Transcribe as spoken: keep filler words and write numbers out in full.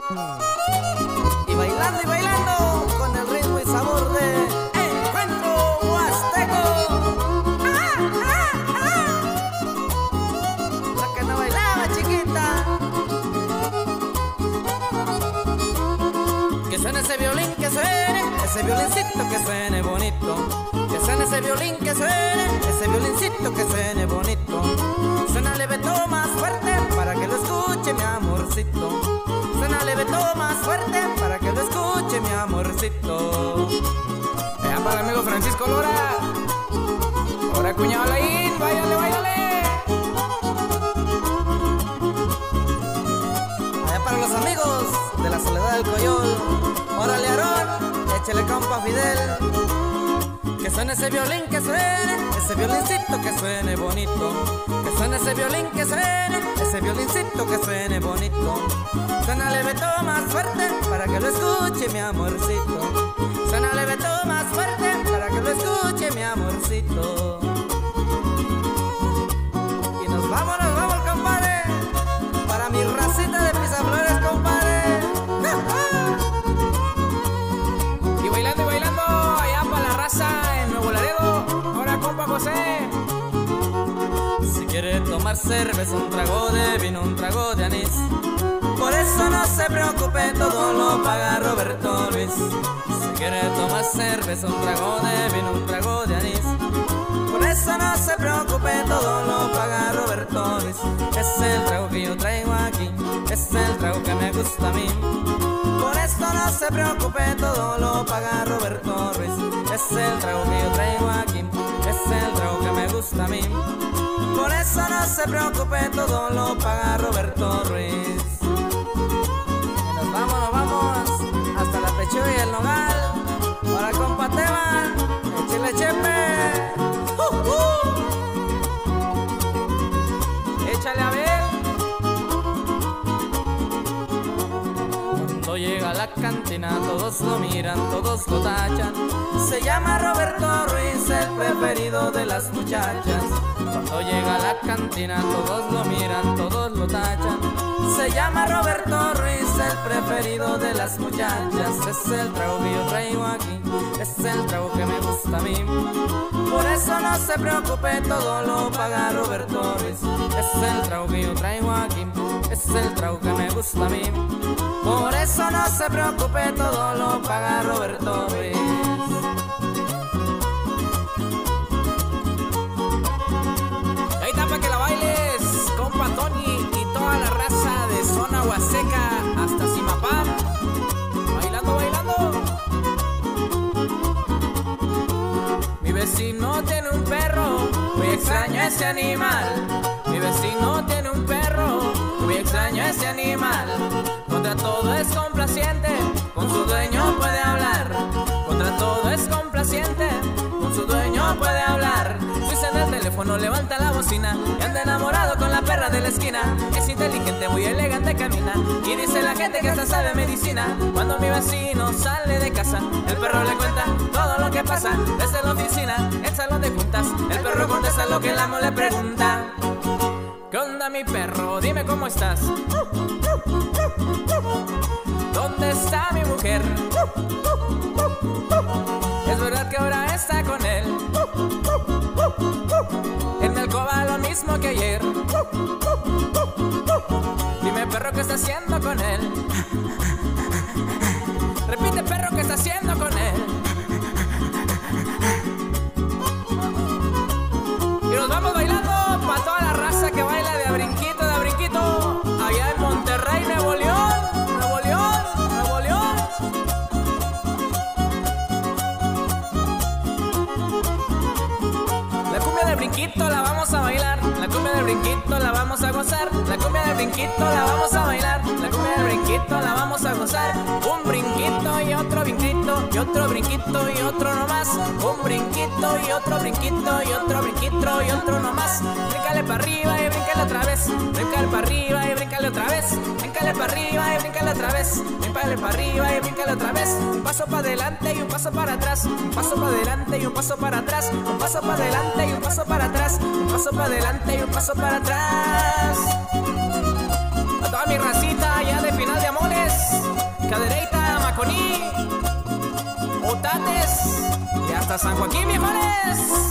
Y bailando y bailando con el ritmo y sabor de Encuentro Huasteco. ¡Ah, ah, ah! La que no bailaba, chiquita. Que suene ese violín, que suene ese violincito, que suene bonito. Que suene ese violín, que suene ese violincito, que suene bonito. Suena leveto más fuerte para que lo escuche mi amorcito. Suena leveto más fuerte para que lo escuche mi amorcito. Allá para el amigo Francisco Lora. Ahora cuñado Laín, váyale, váyale. Allá para los amigos de la Soledad del Coyol. Órale, Aarón, échale compa Fidel. Que suene ese violín, que suene ese violincito, que suene bonito. Que suene ese violín, que suene ese violincito, que suene bonito. Suena leveto más fuerte para que lo escuche mi amorcito. Suena leveto más fuerte para que lo escuche mi amorcito. Y nos vamos, nos vamos, compadre. Para mi racita de Pisaflores, compadre. Y bailando y bailando allá para la raza en Nuevo Laredo. Ahora compa José. Si quiere tomar cerveza, un trago de vino, un trago de anís. Por eso no se preocupe, todo lo paga Roberto Luis. Si quiere tomar cerveza, un trago de vino, un trago de anís. Por eso no se preocupe, todo lo paga Roberto Luis. Es el trago que yo traigo aquí, es el trago que me gusta a mí. Por esto no se preocupe, todo lo paga Roberto Ruiz. Es el trago que yo traigo aquí, es el trago que me gusta a mí. Por eso no se preocupe, todo lo paga Roberto Ruiz. Y nos vamos, nos vamos hasta la Pechuga y el Nogal. Ahora compa Teban, échale chepe. Uh, uh. Échale a ver. Cuando llega a la cantina todos lo miran, todos lo tachan. Se llama Roberto Ruiz, el preferido de las muchachas. Cuando llega a la cantina todos lo miran, todos lo tachan. Se llama Roberto Ruiz, el preferido de las muchachas. Es el trago que yo traigo aquí, es el trago que me gusta a mí. Por eso no se preocupe, todo lo paga Roberto Ruiz. Es el trago que yo traigo aquí, es el trago que me gusta a mí. Por eso no se preocupe, todo lo paga Roberto Ruiz. Ahí está para que la bailes, compa Tony y toda la raza de zona Huasteca hasta Zimapán. Bailando, bailando. Mi vecino tiene un perro, muy extraño ese animal. Mi vecino tiene un perro, muy extraño ese animal. Contra todo es complaciente, con su dueño puede hablar. Contra todo es complaciente, con su dueño puede hablar. Luis en el teléfono levanta la bocina y anda enamorado con la perra de la esquina. Es inteligente, muy elegante camina y dice la gente que hasta sabe medicina. Cuando mi vecino sale de casa, el perro le cuenta todo lo que pasa. Desde la oficina, el salón de juntas, el perro contesta lo que el amo le pregunta. ¿Qué onda mi perro? Dime cómo estás. ¿Dónde está mi mujer? Es verdad que ahora está con él. En mi alcoba lo mismo que ayer. Dime perro, ¿qué está haciendo con él? Repite perro, ¿qué está haciendo con él? Y nos vamos bailando para toda la raza que baila de a brinquito, de a brinquito. Allá en Monterrey, Nuevo León, Nuevo León, Nuevo León. La cumbia del brinquito la vamos a bailar, la cumbia del brinquito la vamos a gozar, la cumbia del brinquito la vamos a bailar, la cumbia del brinquito la vamos a gozar. Un brinquito y otro brinquito, y otro brinquito y otro nomás. Un brinquito y otro brinquito y otro brinquito y otro nomás. Bríncale para arriba y bríncale otra vez, bríncale para arriba y bríncale otra vez, bríncale para arriba y bríncale otra vez, bríncale para arriba y bríncale otra vez. Un paso para adelante y un paso para atrás, un paso para adelante y un paso para atrás, un paso para adelante y un paso para atrás, un paso para adelante y un paso para atrás. A toda mi racita allá de Final de Amores. Maconí, Otates y hasta San Joaquín, viejones.